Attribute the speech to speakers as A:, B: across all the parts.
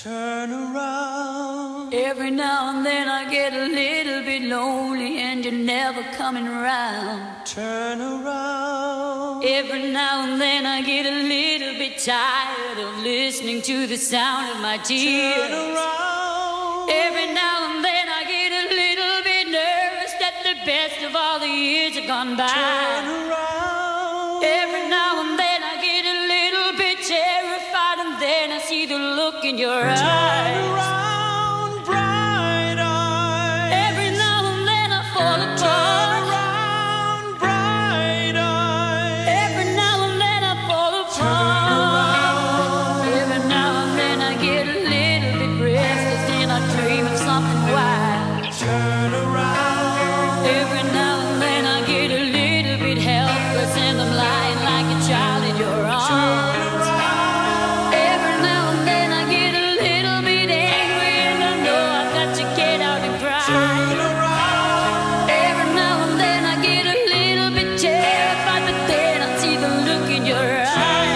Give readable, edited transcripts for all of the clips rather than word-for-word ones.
A: Turn around.
B: Every now and then I get a little bit lonely and you're never coming around.
A: Turn around.
B: Every now and then I get a little bit tired of listening to the sound of my tears.
A: Turn around.
B: Every now and then I get a little bit nervous that the best of all the years have gone by.
A: Turn around.
B: Every now and then I get a little bit terrified, and then I see the look in your eyes.
A: Turn around, bright eyes.
B: Every now and then I fall apart.
A: Turn around, bright eyes.
B: Every now and then I fall apart.
A: Turn around.
B: Every now and then I get a little bit restless and I dream of something wild.
A: Turn around.
B: Every now and then I get a little bit helpless and I'm lying like a child in your arms.
A: Turn around.
B: Every now and then I get a little bit angry and I know I've got to get out and cry.
A: Turn around.
B: Every now and then I get a little bit terrified, but then I see the look in your eyes.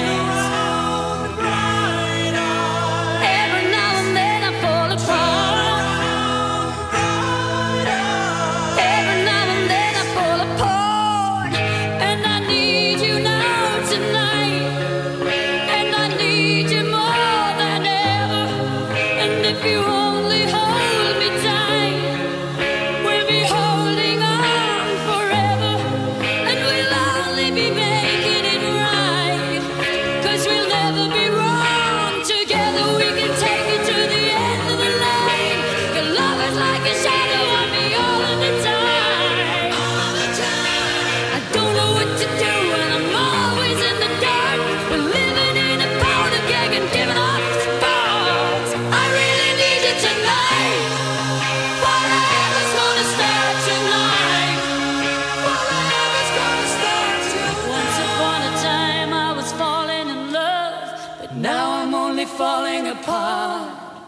A: Bright eyes.
B: Every now and then I fall apart.
A: Bright eyes.
B: Every now and then I fall apart. And I need you now tonight. And I need you more than ever. And if you only hold me tight, we'll be holding on forever. And we'll only be making it right. 'Cause we'll never be wrong together. We can take it to the end of the line. Your love is like a shadow on me all of the time. I don't know what to do and I'm always in the dark. We're living in a powder keg and giving off sparks. I really need you tonight. Forever's gonna start tonight. Forever's gonna start tonight. Once upon a time I was falling in love, but now I'm only falling apart.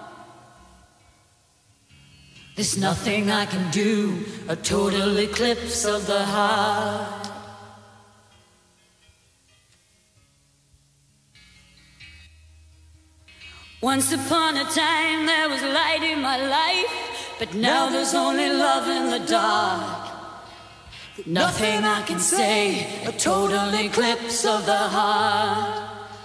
B: There's nothing I can do, a total eclipse of the heart. Once upon a time there was light in my life, but now there's only love in the dark. Nothing I can say, a total eclipse of the heart.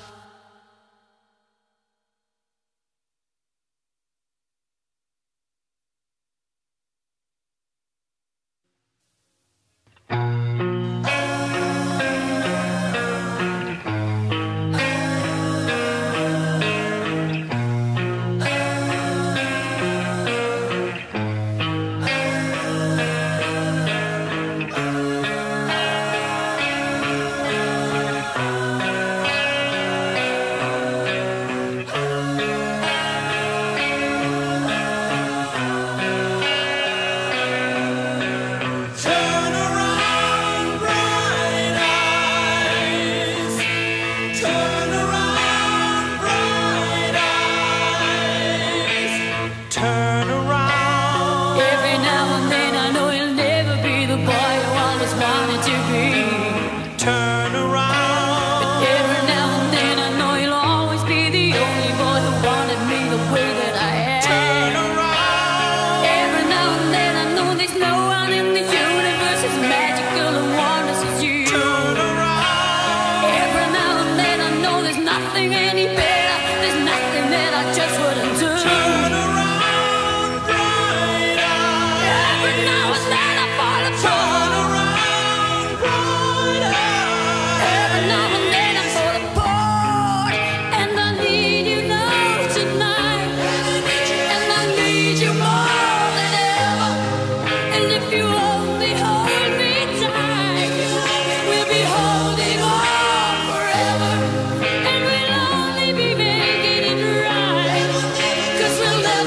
A: Turn around, bright eyes. Turn around, bright eyes. Turn around.
B: Every now and then I know he'll never be the boy who always wanted to be.
A: Turn around.
B: Every now and then I know he'll always be the only boy who wanted me the way that I
A: Turn
B: am.
A: around.
B: Every now and then I know there's no one in the universe as magical and wondrous as you.
A: Turn around.
B: Every now and then I know there's nothing any better. There's nothing that I just wouldn't do.
A: Turn around, bright eyes.
B: Every now and then I fall
A: Turn
B: apart.
A: around, bright eyes.
B: Every now and then I fall apart. And I need you now tonight. And I need you more than ever. And if you only hold me tight, we'll be holding on forever. And we'll only be making it right. 'Cause we'll never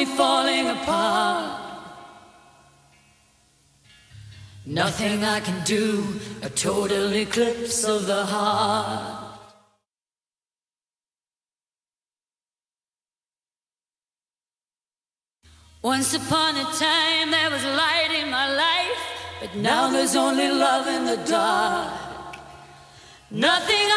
B: only falling apart. Nothing I can do, a total eclipse of the heart. Once upon a time there was light in my life, but now there's only love in the dark. Nothing